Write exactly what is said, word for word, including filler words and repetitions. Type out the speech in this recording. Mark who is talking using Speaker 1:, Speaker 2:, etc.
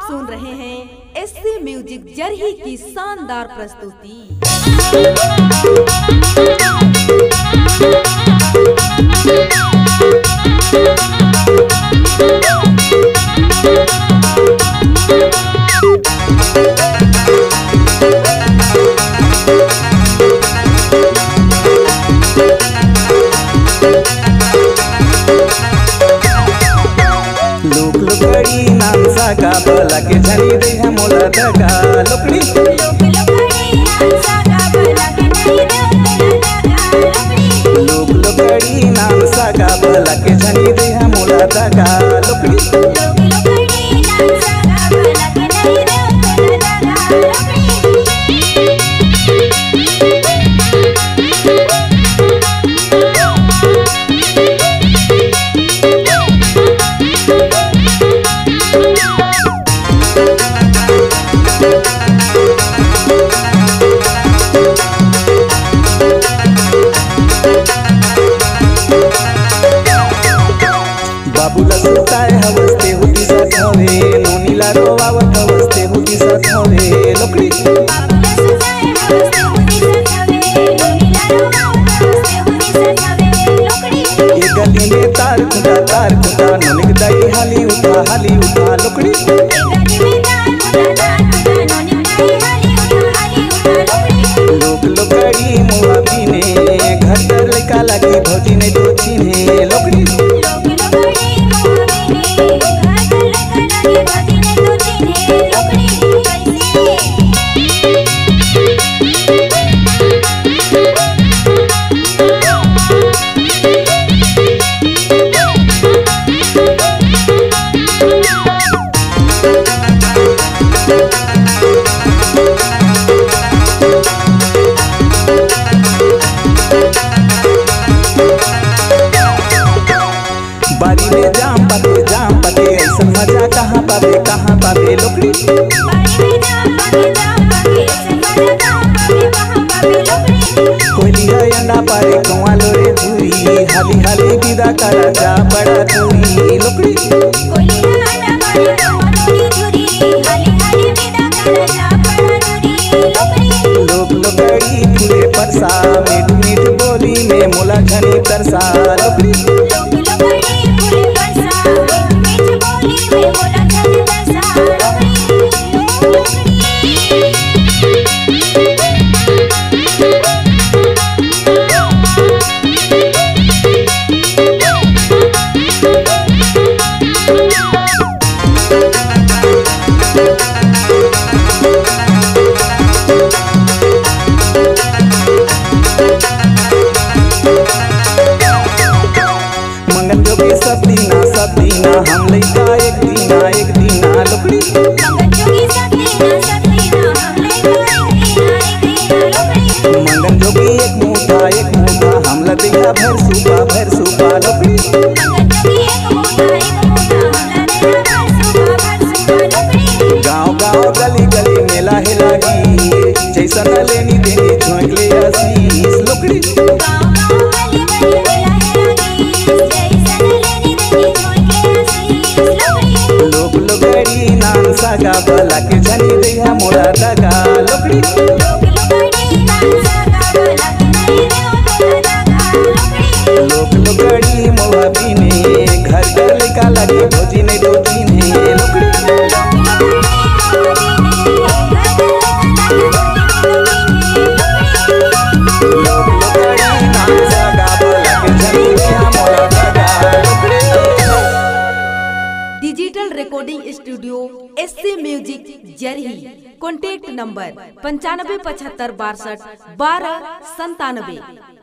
Speaker 1: सुन रहे हैं एससी म्यूजिक जरही की शानदार प्रस्तुति।
Speaker 2: लोक लोकड़ी नाम सागा बला के झनी दे है मोला दगा लोकड़ी लोक लोकड़ी नाम सागा बला के झनी दे लोक लोकड़ी नाम सागा बला के झनी दे है मोला दगा लोकड़ी लोक लोकड़ी नाम सागा बला के झनी दे मोला दगा लोकड़ी। बाबूला सुताए हवस्ते होती सत हवे नोनीला रोवावत हवस्ते होती सत हवे लोकड़ी बाबूला सुताए हवस्ते होती सत हवे नोनीला रोवावत हवस्ते होती सत हवे लोकड़ी। एक गली में तार खुदा तार खुदा नोनिक दाई हाली उठा हाली उठा लोकड़ी एक गली में तार खुदा तार खुदा नोनिक दाई हाली उठा हाली उठा लोकड़ी। लोक लोकड़ी मोआ पीने घर कर लइका लागी भौजी ने दो चीने लोकड़ी बारी में जाम पाते जाम पाते ऐसा मजा कहाँ पावे कहाँ पावे लोकड़ी बारी में जाम पाते जाम पाते ऐसा मजा कहाँ पावे कहाँ पावे लोकड़ी। कोयली है अंडा पारे कौआ लोरे धुरी हाली हाली विदा करा जा बड़ा दूरी लोकड़ी कोयली है अंडा पारे कौआ लोरे धुरी हाली हाली विदा करा जा बड़ा दूरी लोकड़ी। लोक लोकड़ी फूले परसा मीठ मीठ बोली में मोला घनी तरसा लोकड़ी लोक लोकड़ी फूले परसा मीठ मीठ बोली में मोला घनी तरसा लोकड़ी। मंगन जोगी सब दीना सब दीना हम लइका एक दीना एक दीना लोकड़ी मंगन जोगी सब दीना सब दीना हम लइका एक दीना एक दीना लोकड़ी। मंगन जोगी एक मुठा एक मुठा हम लदिया भर सूपा भर सूपा लोकड़ी मंगन जोगी एक मुठा एक मुठा हम लदिया भर सूपा भर सूपा लोकड़ी। गांव गांव गली गली मेला है लागी जैसा न लेनी देनी झोंक ले आसीस लोकड़ी गांव गांव गली गली मेला है लागी जैसा न लेनी देनी झोंक ले आसीस लोकड़ी। लोक लोकड़ी नाम सागा बला के झनी दे है मोला दगा लोकड़ी लोक लोकड़ी नाम सागा बला के झनी दे मोला दगा लोकड़ी। लोक लोकड़ी मोआ पीने घर कर लइका लागी भौजी ने दो चीने लोकड़ी लोक लोकड़ी मोआ पीने घर कर लइका लागी लोक लोकड़ी नाम सागा बला के झनी दे है मोला दगा लोकड़ी।
Speaker 1: Digital recording studio SC music जरही। कॉन्टैक्ट नंबर पंचानबे पचहत्तर बासठ बारह संतानबे।